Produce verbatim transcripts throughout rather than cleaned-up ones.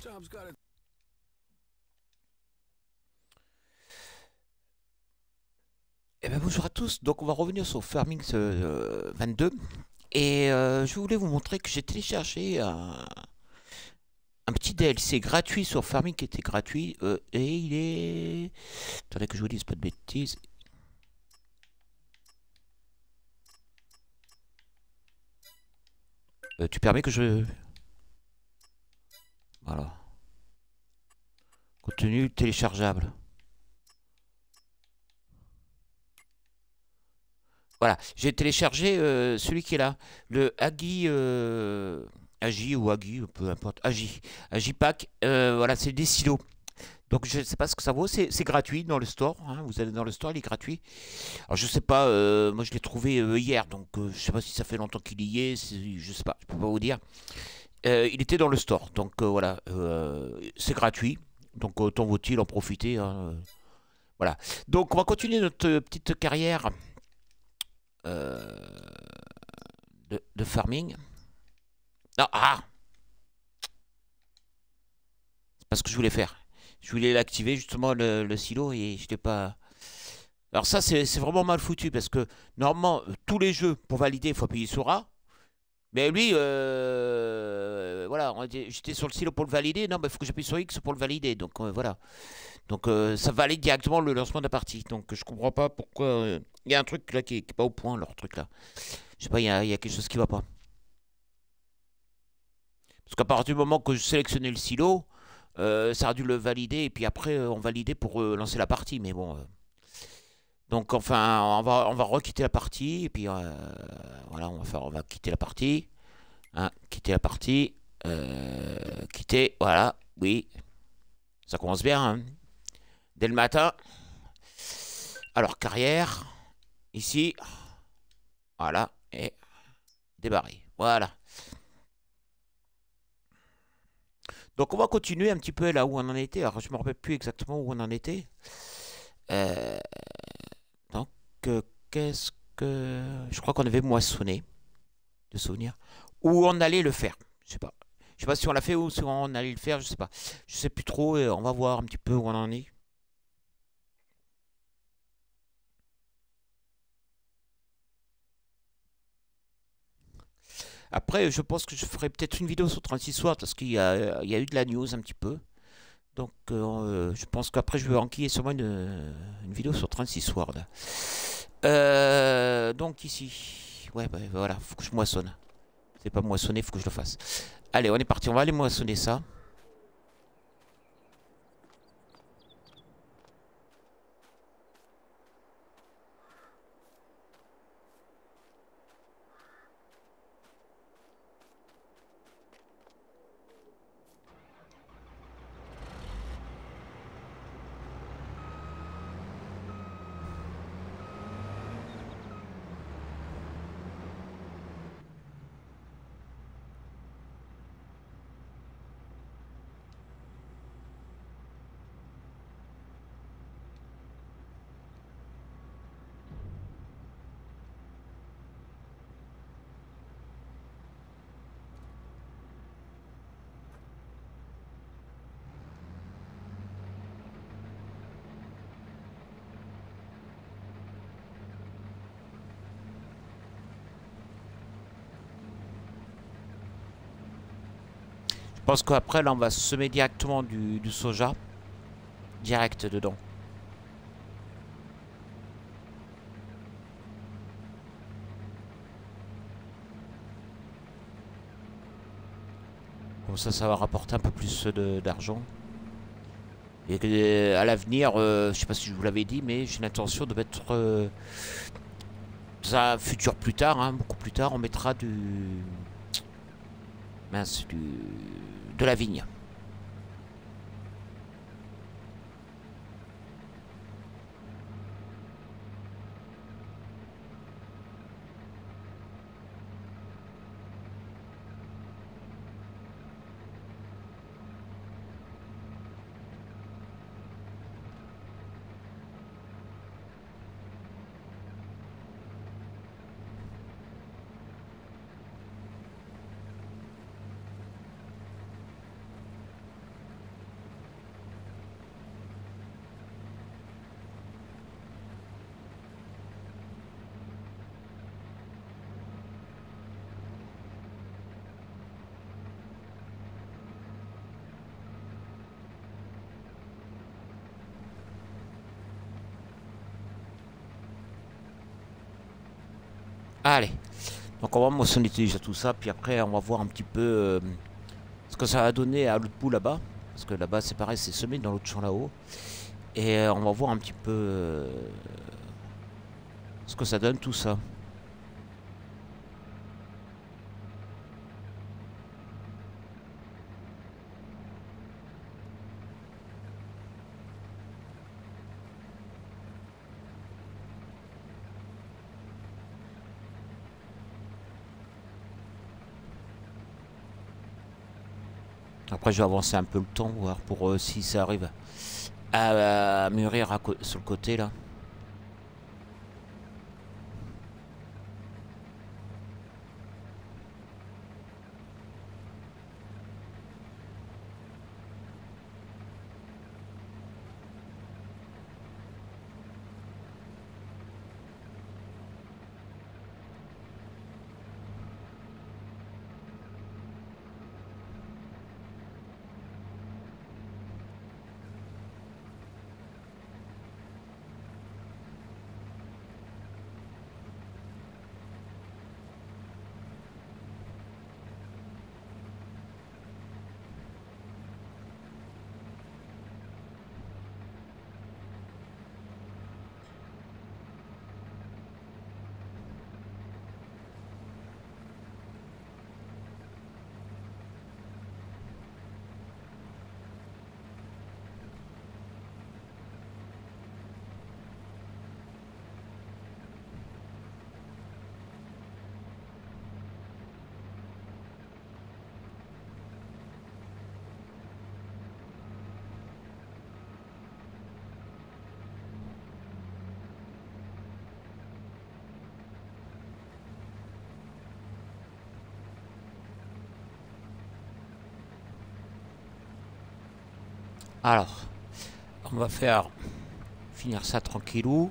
Eh ben, bonjour à tous, donc on va revenir sur Farming euh, vingt-deux et euh, je voulais vous montrer que j'ai téléchargé un, un petit D L C gratuit sur Farming qui était gratuit euh, et il est... Attendez que je vous dise pas de bêtises. Euh, tu permets que je... Voilà. Contenu téléchargeable. Voilà, j'ai téléchargé euh, celui qui est là, le Agi, euh, Agi ou Agi, peu importe, Agi, Agipack, euh, voilà, c'est des silos. Donc je ne sais pas ce que ça vaut, c'est c'est gratuit dans le store, hein, vous allez dans le store, il est gratuit. Alors je sais pas, euh, moi je l'ai trouvé euh, hier, donc euh, je sais pas si ça fait longtemps qu'il y est, c'est- je sais pas, je peux pas vous dire. Euh, il était dans le store, donc euh, voilà, euh, c'est gratuit, donc autant vaut-il en profiter, hein, euh, voilà. Donc on va continuer notre euh, petite carrière euh, de, de farming. Non, ah, c'est pas ce que je voulais faire. Je voulais l'activer justement le, le silo et je l'ai pas. Alors ça c'est c'est vraiment mal foutu parce que normalement euh, tous les jeux pour valider il faut appuyer sur A. Mais lui, euh, voilà, on était- j'étais sur le silo pour le valider. Non, mais il faut que j'appuie sur X pour le valider. Donc euh, voilà. Donc euh, ça valide directement le lancement de la partie. Donc je comprends pas pourquoi. euh, Il y a un truc là qui est, qui est pas au point, leur truc là. Je sais pas, il y a, il y a quelque chose qui va pas. Parce qu'à partir du moment que je sélectionnais le silo, euh, ça a dû le valider et puis après euh, on validait pour euh, lancer la partie. Mais bon. euh, Donc enfin, on va on va requitter la partie et puis euh, voilà, on va faire, on va quitter la partie. Hein, quitter la partie. Euh, quitter, voilà, oui, ça commence bien. Hein. Dès le matin. Alors, carrière, ici, voilà, et débarrer. Voilà. Donc, on va continuer un petit peu là où on en était. Alors, je me rappelle plus exactement où on en était. Euh, donc, euh, qu'est-ce que... Je crois qu'on avait moissonné, de souvenirs. Où on allait le faire. Je sais pas. Je sais pas si on l'a fait ou si on allait le faire, je sais pas. Je sais plus trop, et on va voir un petit peu où on en est. Après, je pense que je ferai peut-être une vidéo sur trente-six Word parce qu'il y a, il y a eu de la news un petit peu. Donc, euh, je pense qu'après, je vais enquiller sûrement une, une vidéo sur trente-six Word. Euh, donc, ici. Ouais, bah, voilà, faut que je moissonne. C'est pas moissonner, faut que je le fasse. Allez, on est parti, on va aller moissonner ça. Je pense qu'après, là, on va semer directement du, du soja. Direct dedans. Comme ça, ça va rapporter un peu plus de- d'argent. Et que, euh, à l'avenir, euh, je sais pas si je vous l'avais dit, mais j'ai l'intention de mettre euh, dans un futur plus tard, hein, beaucoup plus tard, on mettra du mince, du de la vigne. Allez. Donc on va moissonner déjà tout ça, puis après on va voir un petit peu euh, ce que ça va donner à l'autre bout là-bas. Parce que là-bas c'est pareil, c'est semé dans l'autre champ là-haut. Et euh, on va voir un petit peu euh, ce que ça donne tout ça. Après je vais avancer un peu le temps, voir pour euh, si ça arrive à, à mûrir à sur le côté là. Alors, on va faire finir ça tranquillou.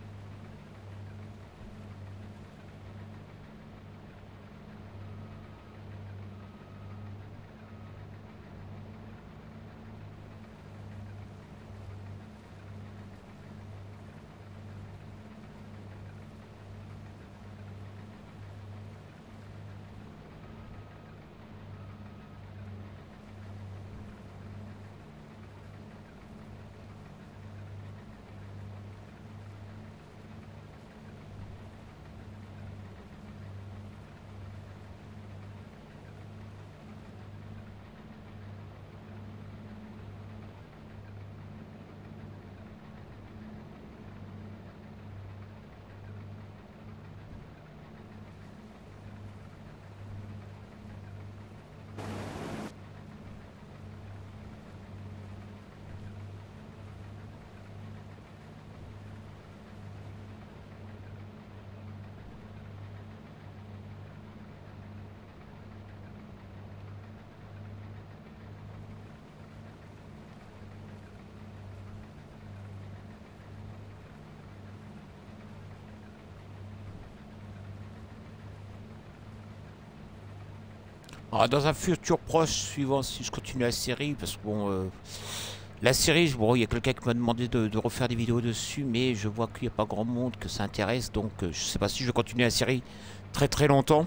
Alors, dans un futur proche, suivant si je continue la série, parce que bon, euh, la série, bon, il y a quelqu'un qui m'a demandé de, de refaire des vidéos dessus, mais je vois qu'il n'y a pas grand monde que ça intéresse, donc euh, je sais pas si je vais continuer la série très très longtemps.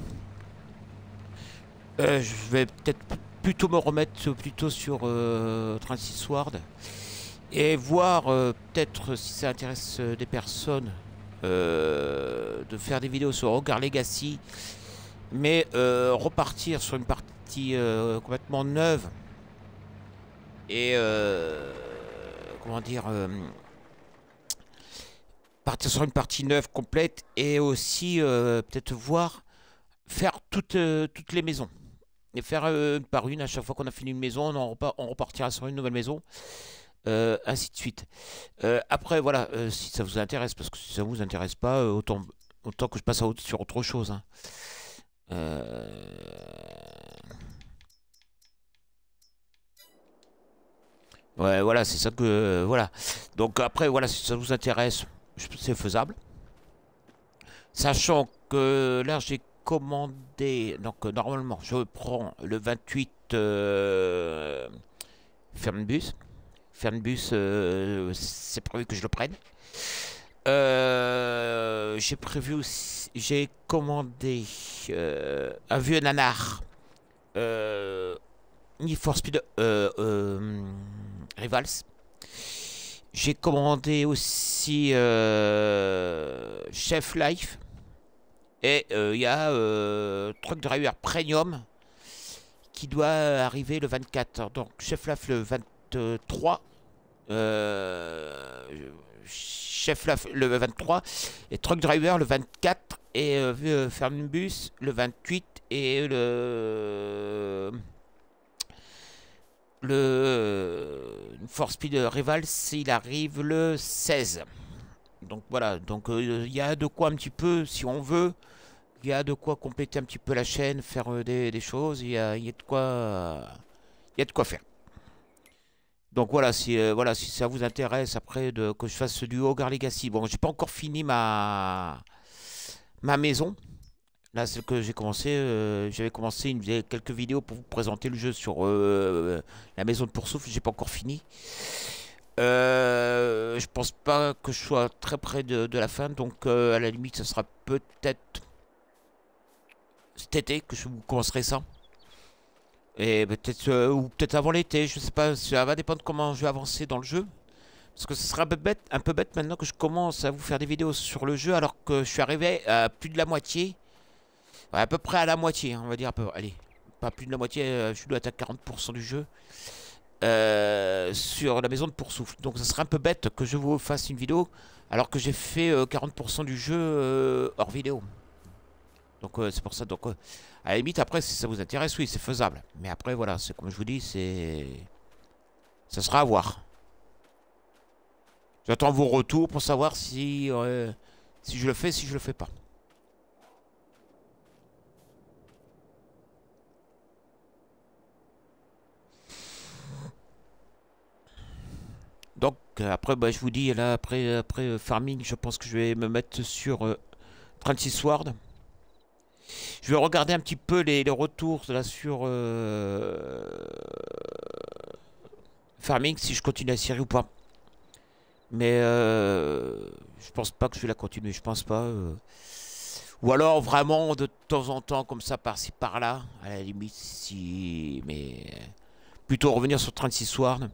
Euh, je vais peut-être plutôt me remettre plutôt sur euh, Transis Ward et voir euh, peut-être si ça intéresse euh, des personnes euh, de faire des vidéos sur Rogue Legacy, mais euh, repartir sur une partie euh, complètement neuve et euh, comment dire euh, partir sur une partie neuve complète et aussi euh, peut-être voir faire toutes, euh, toutes les maisons et faire euh, une par une à chaque fois qu'on a fini une maison on, en repart, on repartira sur une nouvelle maison, euh, ainsi de suite. Euh, après voilà, euh, si ça vous intéresse, parce que si ça vous intéresse pas, euh, autant, autant que je passe à autre, sur autre chose, hein. Euh... Ouais, voilà, c'est ça que... euh, voilà. Donc après, voilà, si ça vous intéresse, c'est faisable. Sachant que là, j'ai commandé... Donc, euh, normalement, je prends le vingt-huit euh, Fernbus. Fernbus, euh, c'est prévu que je le prenne. Euh, j'ai prévu aussi... j'ai commandé euh, un vieux nanar. Euh, Need for Speed euh, euh, Rivals. J'ai commandé aussi euh, Chef Life. Et il euh, y a euh, Truck Driver Premium qui doit arriver le vingt-quatre. Donc Chef Life le vingt-trois. Euh, Chef Life le vingt-trois. Et Truck Driver le vingt-quatre. Et euh, Fernbus le vingt-huit. Et le... Le For Speed Rival, il arrive le seize. Donc voilà, donc il euh, y a de quoi un petit peu, si on veut, il y a de quoi compléter un petit peu la chaîne, faire euh, des, des choses, il y a, y a de quoi il y a de quoi faire. Donc voilà, si, euh, voilà, si ça vous intéresse après de, que je fasse du Hogar Legacy. Bon, j'ai pas encore fini ma, ma maison. Là, c'est que j'ai commencé, euh, j'avais commencé une, quelques vidéos pour vous présenter le jeu sur euh, la maison de Poursoufle. J'ai pas encore fini. Euh, je pense pas que je sois très près de, de la fin, donc euh, à la limite, ça sera peut-être cet été que je vous commencerai ça. Et peut-être euh, ou peut-être avant l'été, je sais pas. Ça va dépendre de comment je vais avancer dans le jeu. Parce que ce sera un peu bête, un peu bête maintenant que je commence à vous faire des vidéos sur le jeu, alors que je suis arrivé à plus de la moitié. Ouais, à peu près à la moitié, hein, on va dire. À peu, allez, pas plus de la moitié, euh, je dois être à quarante pour cent du jeu. Euh, sur la maison de Poursoufle. Donc ça serait un peu bête que je vous fasse une vidéo alors que j'ai fait euh, quarante pour cent du jeu euh, hors vidéo. Donc euh, c'est pour ça. Donc euh, à la limite, après, si ça vous intéresse, oui, c'est faisable. Mais après, voilà, c'est comme je vous dis, c'est... Ça sera à voir. J'attends vos retours pour savoir si, euh, si je le fais, si je le fais pas. Donc euh, après, bah, je vous dis, là, après, après euh, Farming, je pense que je vais me mettre sur euh, trente-six Sword. Je vais regarder un petit peu les, les retours là sur euh, Farming, si je continue la série ou pas. Mais euh, je pense pas que je vais la continuer, je pense pas. Euh. Ou alors vraiment de temps en temps, comme ça, par-ci par-là, à la limite, si. Mais plutôt revenir sur trente-six Sword,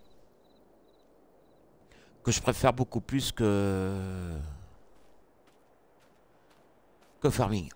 que je préfère beaucoup plus que. que Farming.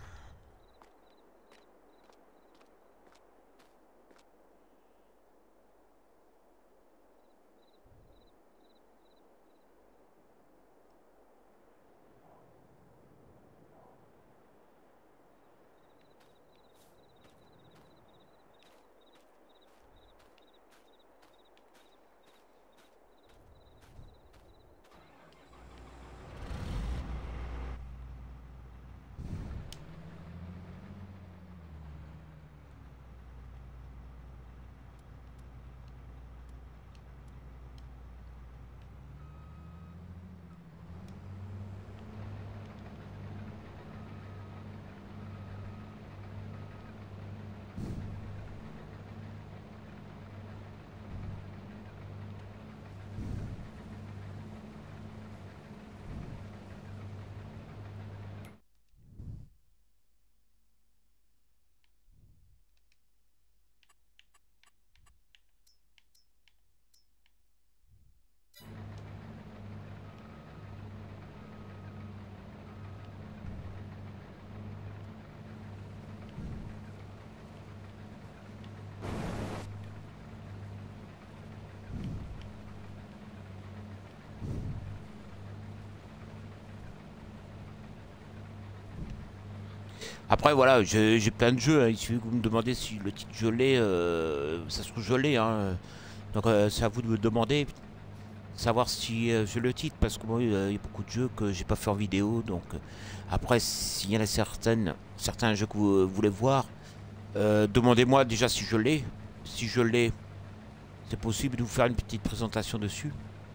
Après, voilà, j'ai j'ai plein de jeux, hein. Il suffit que vous me demandez si le titre je l'ai, euh, ça se trouve je l'ai, hein. Donc euh, c'est à vous de me demander, savoir si euh, je le titre, parce que moi, il y a beaucoup de jeux que j'ai pas fait en vidéo. Donc euh, après, s'il y en a certaines, certains jeux que vous euh, voulez voir, euh, demandez-moi déjà si je l'ai. Si je l'ai, c'est possible de vous faire une petite présentation dessus.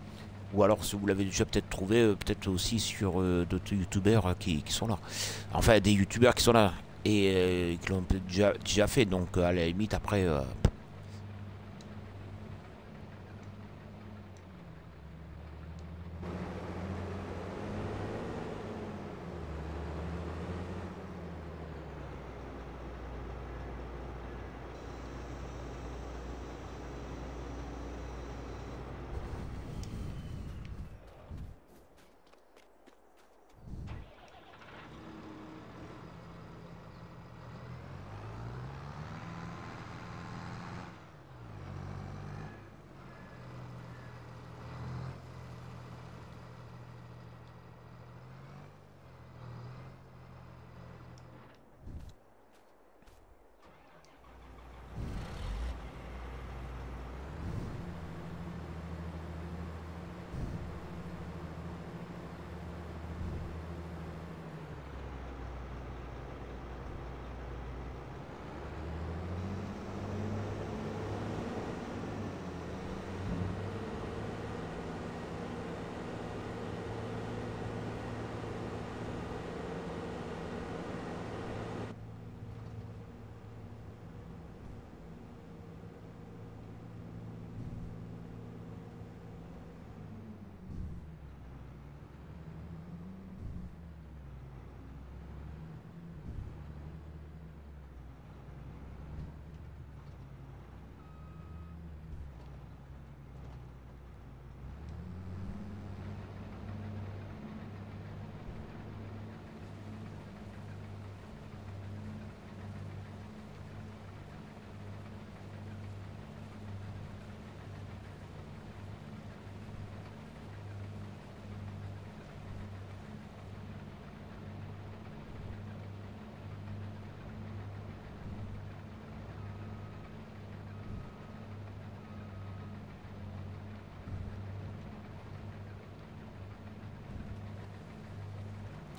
Ou alors si vous l'avez déjà peut-être trouvé, euh, peut-être aussi sur euh, d'autres youtubeurs euh, qui, qui sont là. Enfin, des youtubeurs qui sont là et euh, qui l'ont peut-être déjà, déjà fait. Donc à la limite, après... euh,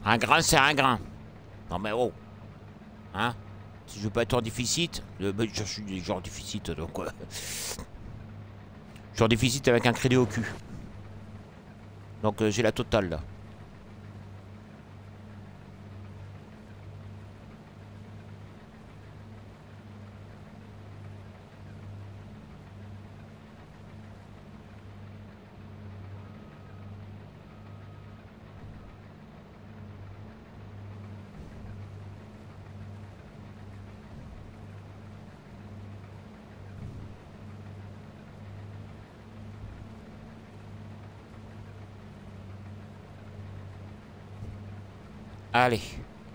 Un grain, c'est un grain. Non mais oh. Hein? Si je veux pas être en déficit, euh, bah, je suis déjà en déficit, donc... Euh, je suis en déficit avec un crédit au cul. Donc euh, j'ai la totale, là. Allez.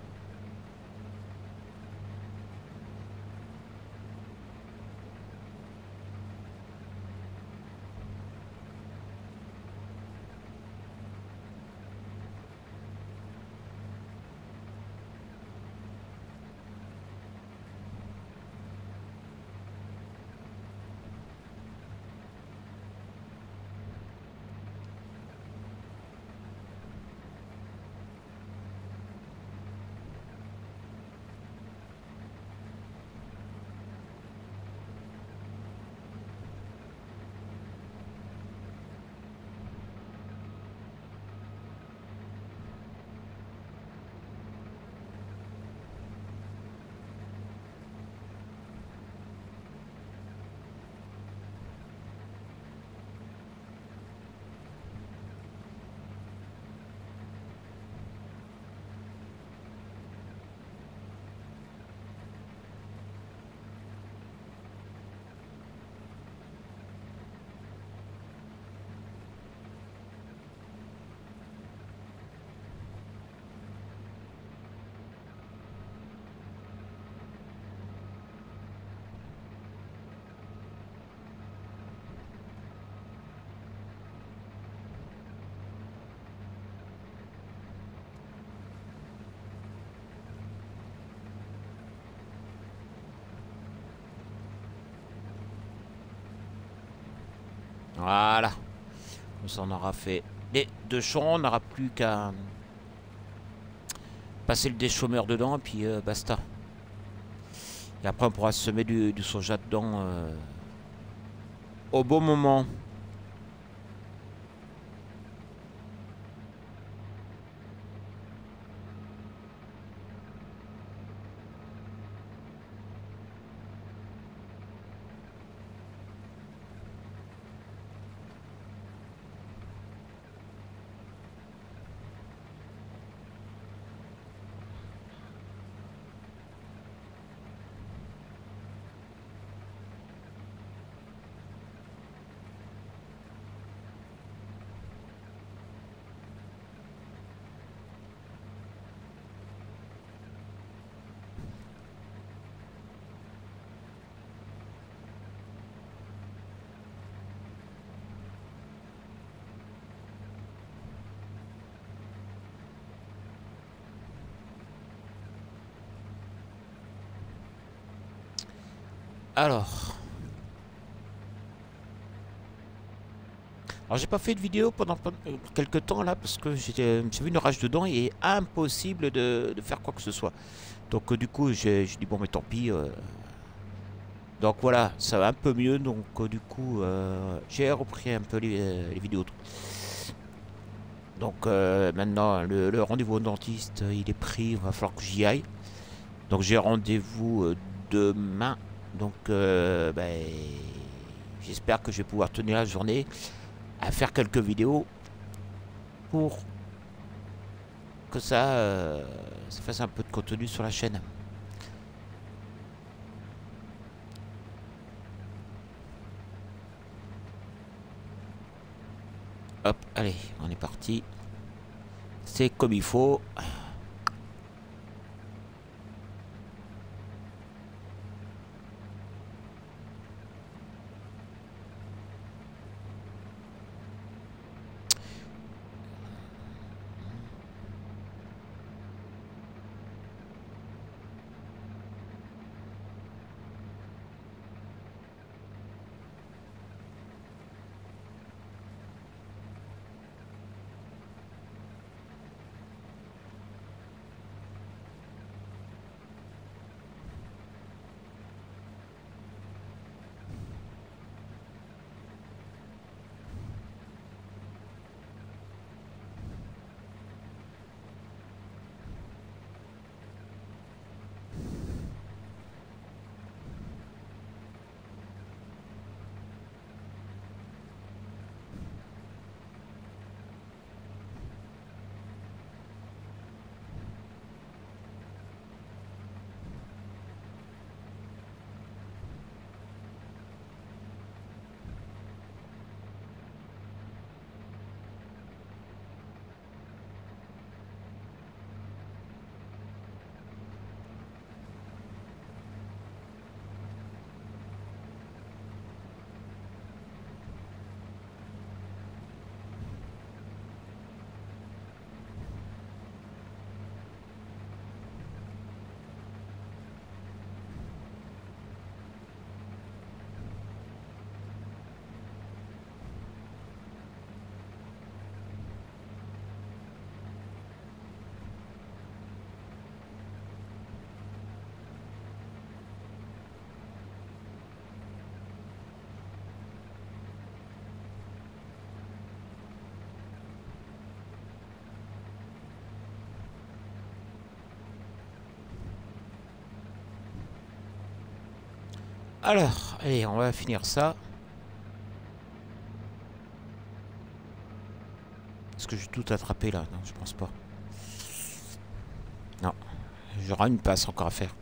Voilà. Comme ça, on aura fait les deux champs. On n'aura plus qu'à passer le déchômeur dedans et puis euh, basta. Et après, on pourra semer du, du soja dedans euh, au bon moment. Alors... Alors j'ai pas fait de vidéo pendant quelques temps là parce que j'ai vu une rage dedans et il est impossible de, de faire quoi que ce soit. Donc euh, du coup j'ai dit bon mais tant pis. Euh... Donc voilà, ça va un peu mieux. Donc euh, du coup euh, j'ai repris un peu les, les vidéos. Donc euh, maintenant le, le rendez-vous au dentiste euh, il est pris, il va falloir que j'y aille. Donc j'ai rendez-vous euh, demain. Donc euh, ben, j'espère que je vais pouvoir tenir la journée à faire quelques vidéos pour que ça, euh, ça fasse un peu de contenu sur la chaîne. Hop, allez, on est parti. C'est comme il faut. Alors, allez, on va finir ça. Est-ce que j'ai tout attrapé là? Non, je pense pas. Non, j'aurai une passe encore à faire.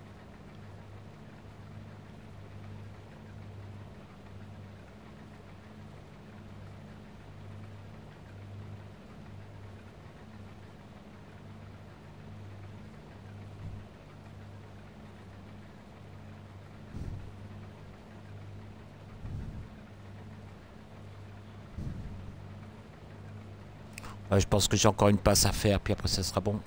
Ouais, je pense que j'ai encore une passe à faire, puis après ça sera bon.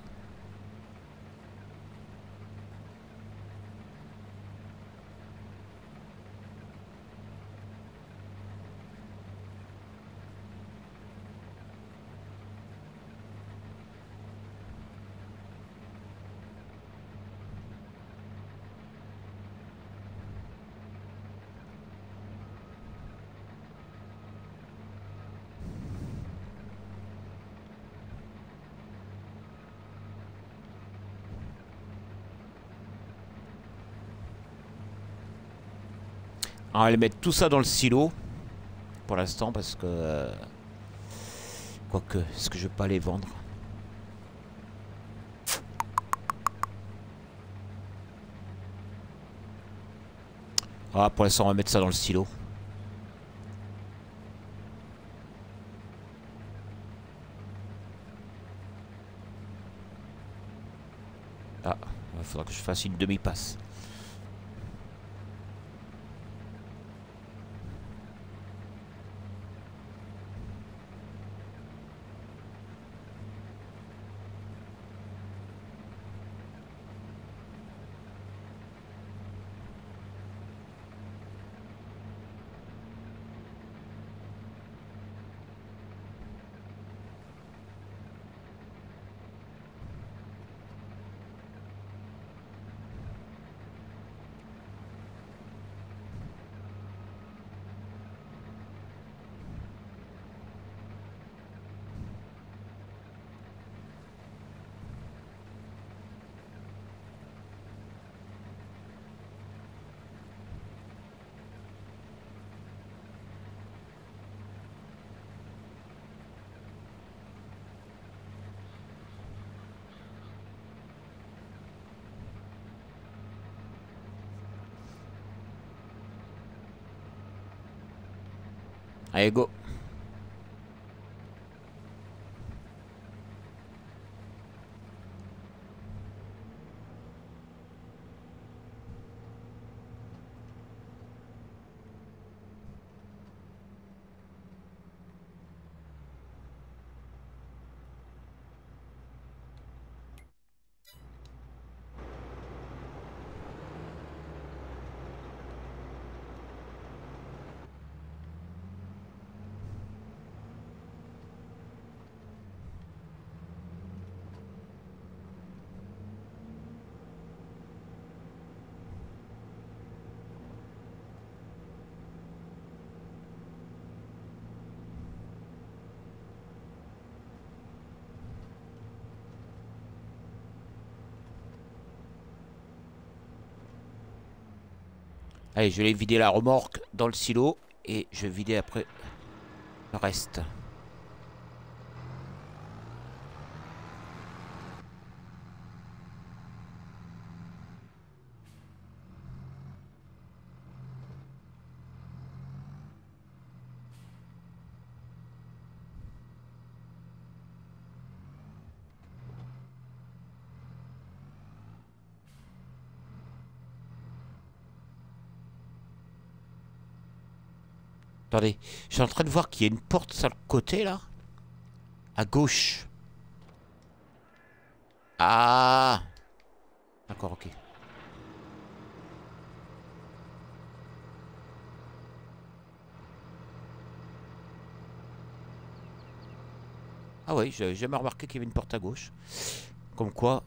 On va aller mettre tout ça dans le silo. Pour l'instant, parce que... Euh, quoique, est-ce que je vais pas les vendre? Ah, pour l'instant, on va mettre ça dans le silo. Ah, il faudra que je fasse une demi-passe. Allez, go. Allez, je vais vider la remorque dans le silo. Et je vais vider après le reste. Attendez, je suis en train de voir qu'il y a une porte sur le côté là. À gauche. Ah, d'accord, ok. Ah oui, j'avais jamais remarqué qu'il y avait une porte à gauche. Comme quoi.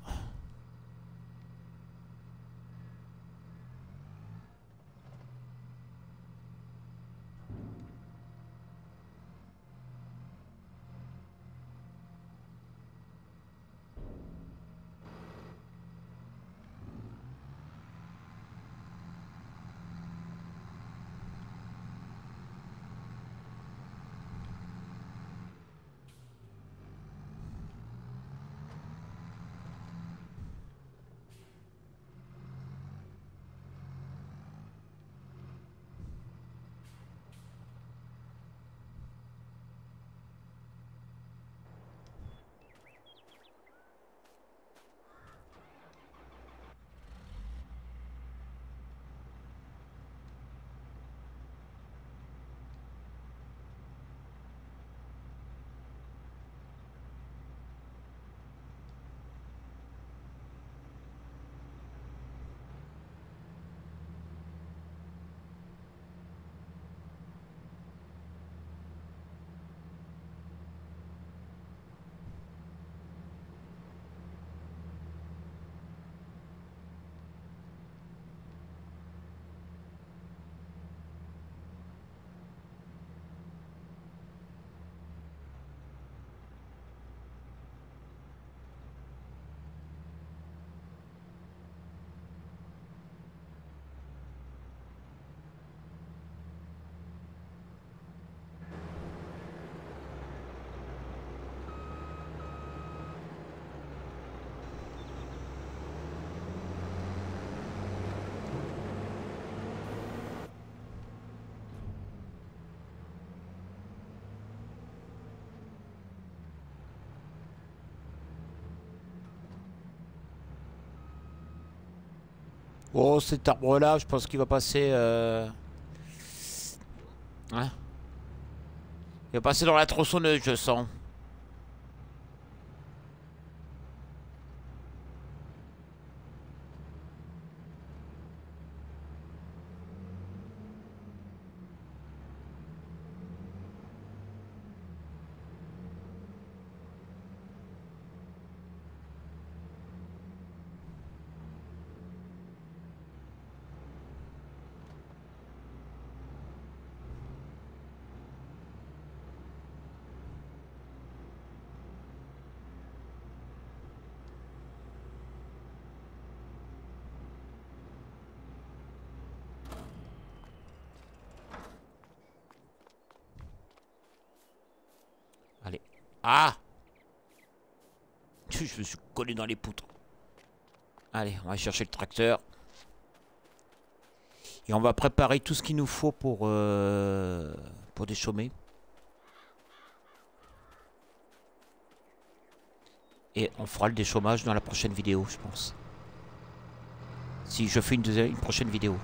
Oh, cet arbre-là, je pense qu'il va passer... Euh... Hein, il va passer dans la tronçonneuse, je sens. Allez. Ah! Je me suis collé dans les poutres. Allez, on va chercher le tracteur. Et on va préparer tout ce qu'il nous faut pour, euh, pour déchaumer. Et on fera le déchaumage dans la prochaine vidéo, je pense. Si je fais une, deuxième, une prochaine vidéo.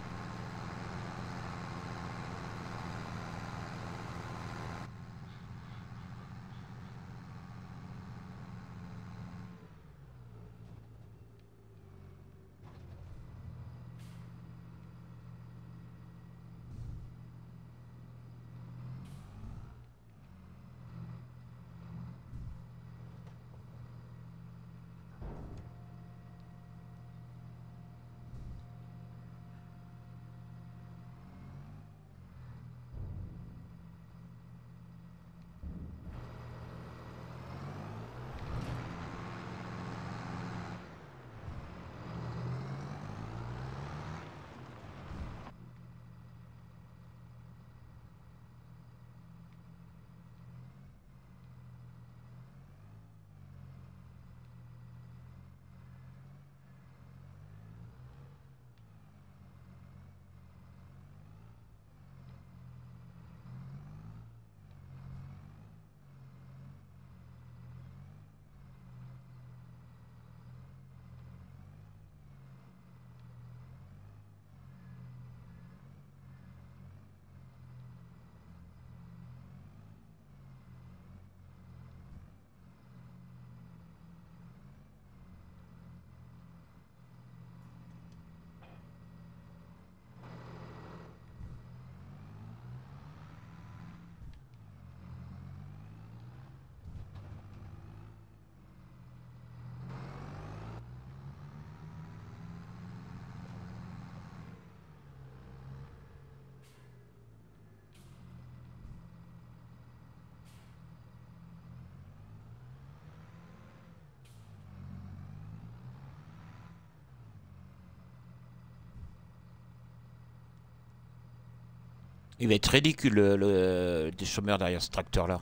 Il va être ridicule le, le déchaumeur derrière ce tracteur-là.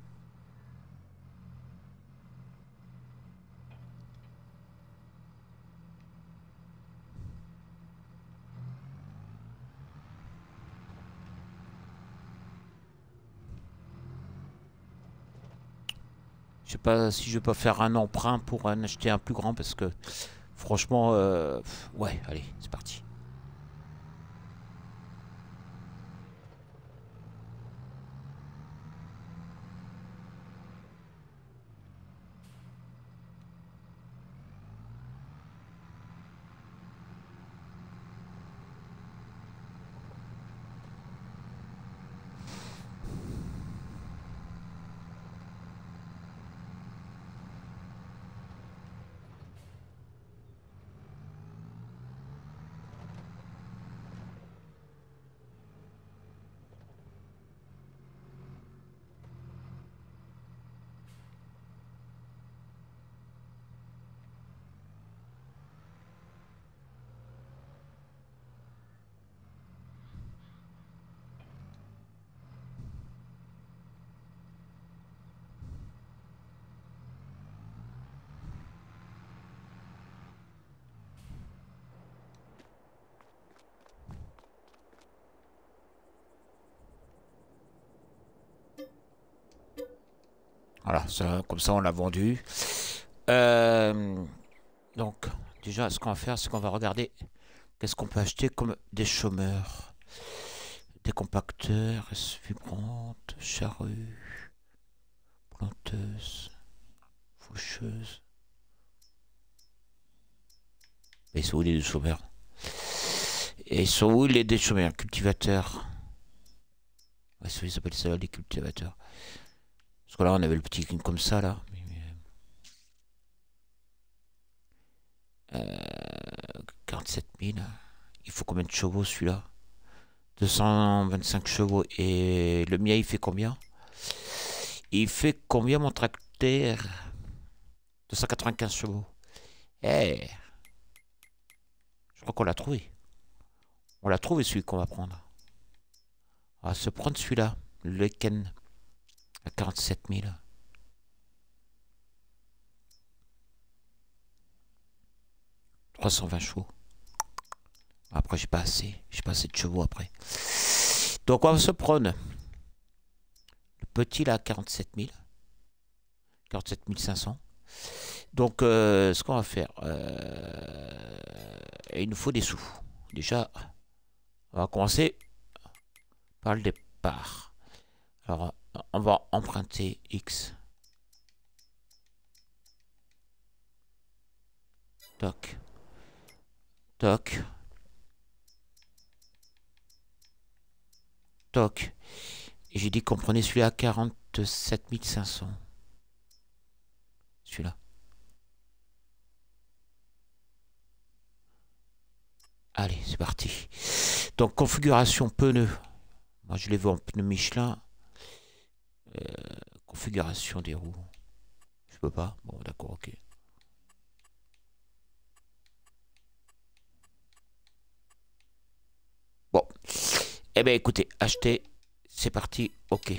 Je sais pas si je peux faire un emprunt pour en acheter un plus grand parce que franchement, euh, ouais, allez, c'est parti. Voilà, ça, comme ça on l'a vendu. Euh, donc, déjà, ce qu'on va faire, c'est qu'on va regarder Qu'est-ce qu'on peut acheter comme des chômeurs? Des compacteurs, vibrantes, charrues, planteuses, faucheuses. Mais ils sont où les deux chômeurs? Et ils sont où les deux chômeurs? Cultivateurs. Ouais, ils s'appellent ça les cultivateurs. Parce que là, on avait le petit comme ça, là. Euh, quarante-sept mille. Il faut combien de chevaux celui-là? deux cent vingt-cinq chevaux. Et le mien, il fait combien? Il fait combien mon tracteur? deux cent quatre-vingt-quinze chevaux. Eh, je crois qu'on l'a trouvé. On l'a trouvé celui qu'on va prendre. On va se prendre celui-là. Le Ken. À quarante-sept mille. trois cent vingt chevaux. Après, j'ai pas assez. J'ai pas assez de chevaux après. Donc, on va se prendre le petit là à quarante-sept mille. quarante-sept mille cinq cents. Donc, euh, ce qu'on va faire, euh, il nous faut des sous. Déjà, on va commencer par le départ. Alors, on va emprunter X. Toc. Toc. Toc. Et j'ai dit qu'on prenait celui-là à quarante-sept mille cinq cents. Celui-là. Allez, c'est parti. Donc, configuration pneus. Moi, je les veux en pneus Michelin. Euh, configuration des roues. Je peux pas. Bon, d'accord, ok. Bon. Eh bien, écoutez, acheter. C'est parti. Ok.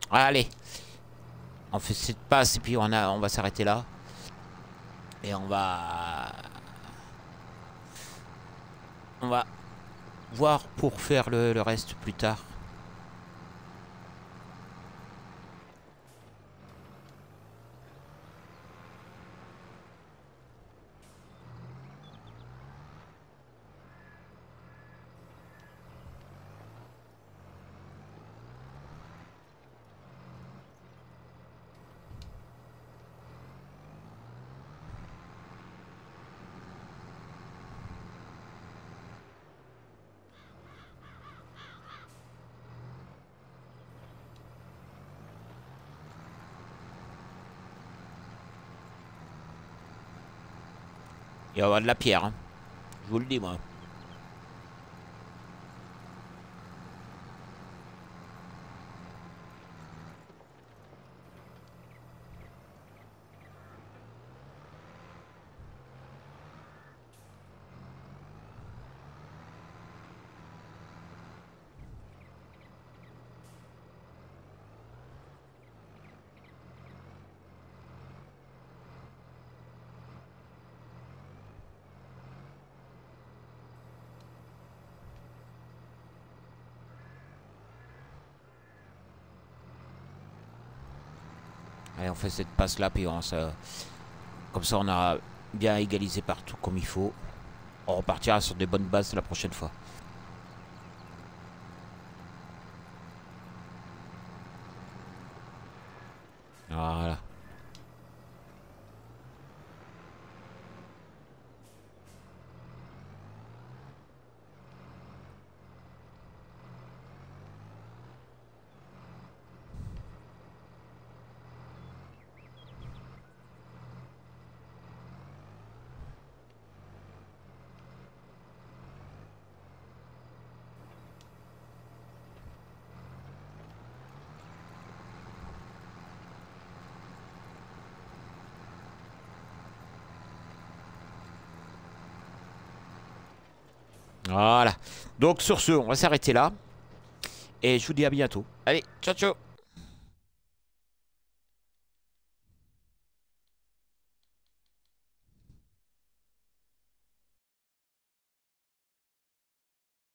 Allez, on fait cette passe et puis on, a, on va s'arrêter là. Et on va... On va voir pour faire le, le reste plus tard. Il va y avoir de la pierre, hein. Je vous le dis, moi. Allez, on fait cette passe là, puis on, ça, comme ça on a bien égalisé partout comme il faut. On repartira sur des bonnes bases la prochaine fois. Voilà. Voilà. Donc sur ce, on va s'arrêter là. Et je vous dis à bientôt. Allez, ciao ciao.